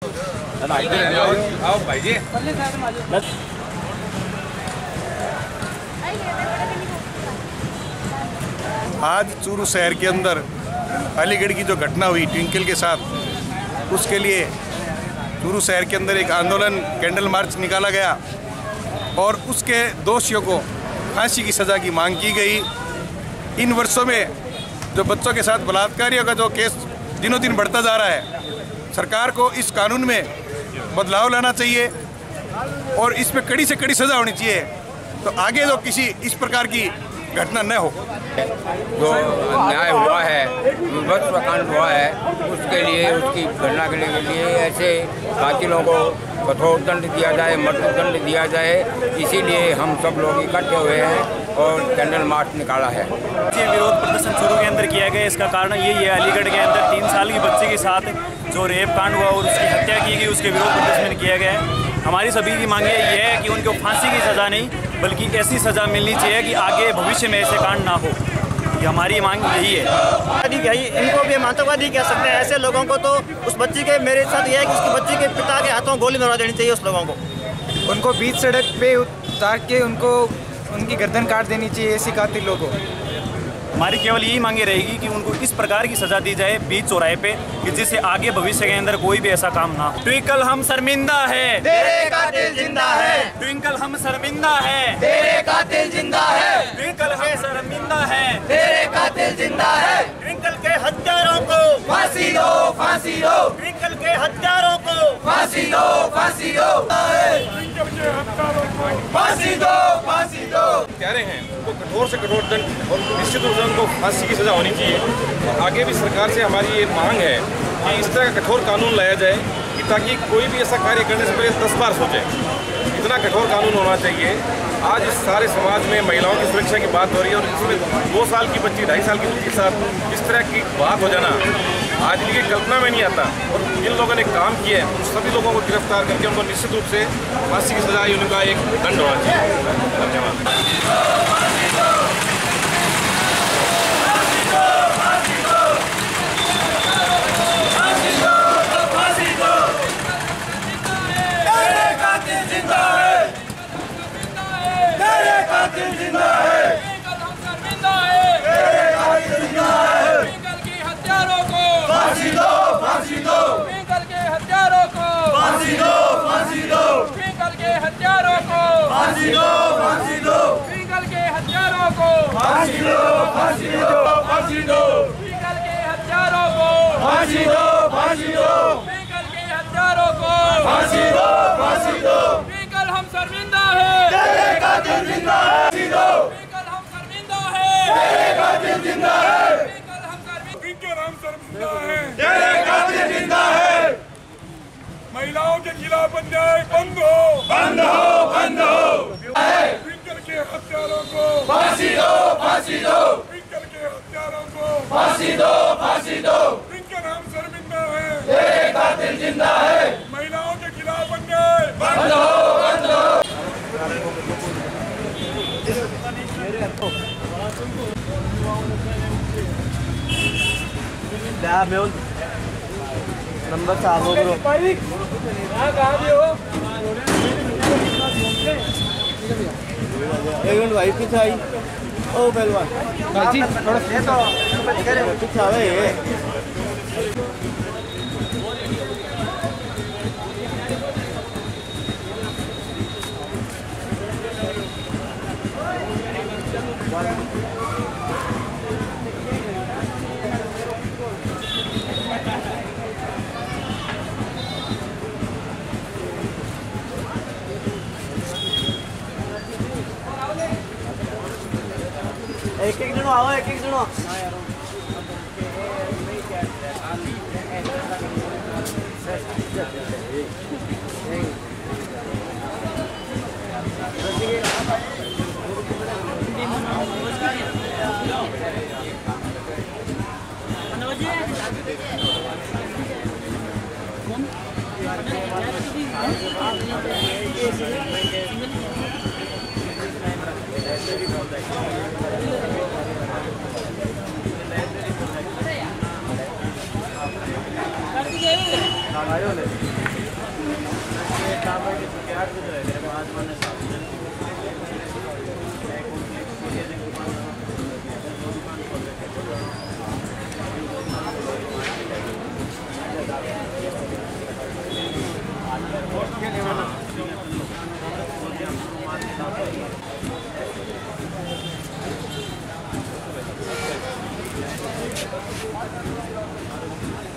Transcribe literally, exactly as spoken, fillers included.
आओ भाई जी। आज चूरू शहर के अंदर अलीगढ़ की जो घटना हुई ट्विंकल के साथ, उसके लिए चूरू शहर के अंदर एक आंदोलन कैंडल मार्च निकाला गया और उसके दोषियों को फांसी की सज़ा की मांग की गई। इन वर्षों में जो बच्चों के साथ बलात्कारियों का जो केस दिनों दिन बढ़ता जा रहा है, सरकार को इस कानून में बदलाव लाना चाहिए और इसमें कड़ी से कड़ी सज़ा होनी चाहिए, तो आगे जो किसी इस प्रकार की घटना न हो। जो न्याय हुआ है, विभत्स कांड हुआ है, उसके लिए, उसकी गणना करने के लिए ऐसे कातिलों को कठोर दंड दिया जाए, मृत्युदंड दिया जाए। इसीलिए हम सब लोग इकट्ठे हुए हैं और कैंडल मार्च निकाला है। ये विरोध प्रदर्शन चूरू के अंदर किया गया, इसका कारण यही है, अलीगढ़ के अंदर तीन साल की बच्चे के साथ जो रेप कांड हुआ और उसकी हत्या की गई, उसके विरोध प्रदर्शन किया गया है। हमारी सभी की मांग ये है कि उनको फांसी की सज़ा नहीं, बल्कि ऐसी सज़ा मिलनी चाहिए कि आगे भविष्य में ऐसे कांड ना हो। ये हमारी मांग यही है। इनको भी हम आतंकवादी कह सकते हैं। ऐसे लोगों को तो उस बच्ची के, मेरे साथ यह है कि उसकी बच्ची के पिता के हाथों गोली मार देनी चाहिए। उस लोगों को उनको बीच सड़क पे उतार के उनको उनकी गर्दन काट देनी चाहिए, ऐसी कातिलों को। हमारी केवल यही मांगे रहेगी कि उनको इस प्रकार की सजा दी जाए बीच चौराहे पे, कि जिससे आगे भविष्य के अंदर कोई भी ऐसा काम ना हो। ट्विंकल हम शर्मिंदा है, तेरे कातिल जिंदा है। ट्विंकल हम शर्मिंदा है, तेरे कातिल जिंदा है। ट्विंकल हम शर्मिंदा है, तेरे कातिल जिंदा है। ट्विंकल के हत्यारों को फांसी दो, फांसी दो। ट्विंकल के हत्यारों को फांसी दो, फांसी दो। ट्विंकल के हत्यारों को फांसी दो, फांसी दो। कह रहे हैं उनको कठोर से कठोर दंड और निश्चित रूप से उनको फांसी की सज़ा होनी चाहिए। और आगे भी सरकार से हमारी ये मांग है कि इस तरह का कठोर कानून लाया जाए कि ताकि कोई भी ऐसा कार्य करने से पहले दस बार सोचे। इतना कठोर कानून होना चाहिए। आज इस सारे समाज में महिलाओं की सुरक्षा की बात हो रही है और इसमें दो साल की बच्ची, ढाई साल की बच्ची के साथ इस तरह की बात हो जाना आज की कल्पना में नहीं आता। और जिन लोगों ने काम किया है उन सभी लोगों को गिरफ्तार करके उनको निश्चित रूप से फांसी की सजा उनका एक दंड होना चाहिए। धन्यवाद। फांसी दो, फांसी दो। ट्विंकल के हत्यारों को फांसी दो, फांसी दो, फांसी दो। ट्विंकल के हत्यारों को फांसी दो, फांसी दो। ट्विंकल के हत्यारों को फांसी दो, फांसी दो। ट्विंकल हम शर्मिंदा है, तेरे कातिल जिंदा है। फांसी दो। ट्विंकल हम शर्मिंदा है, तेरे कातिल जिंदा है। ट्विंकल हम शर्मिंदा, ट्विंकल हम शर्मिंदा है, तेरे कातिल जिंदा है। महिलाओं के खिलाफ अन्याय बंद हो, बंद हो, बंद हो। ट्विंकल के हत्यारों को फांसी दो, फांसी दो। ट्विंकल के हत्यारों को फांसी दो, फांसी दो। ट्विंकल हम शर्मिंदा है, तेरे कातिल जिंदा है। महिलाओं के खिलाफ अन्याय बंद हो, बंद हो। नंबर साहब हो ब्रो। कहाँ भी हो? एक मिनट भाई, पीछे आई। ओ पहलवान जी, थोड़ा पीछे आवे ये। एक एक जनो आओ, एक एक जनो। आयो ले। Thank you.